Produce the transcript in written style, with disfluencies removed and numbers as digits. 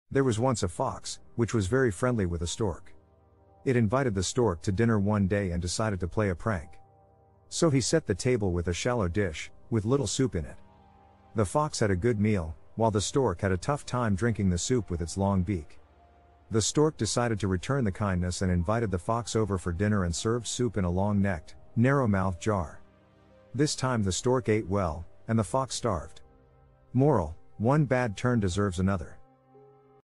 There was once a fox, which was very friendly with a stork. It invited the stork to dinner one day and decided to play a prank. So he set the table with a shallow dish, with little soup in it. The fox had a good meal, while the stork had a tough time drinking the soup with its long beak. The stork decided to return the kindness and invited the fox over for dinner and served soup in a long-necked, narrow-mouthed jar. This time the stork ate well, and the fox starved. Moral: one bad turn deserves another.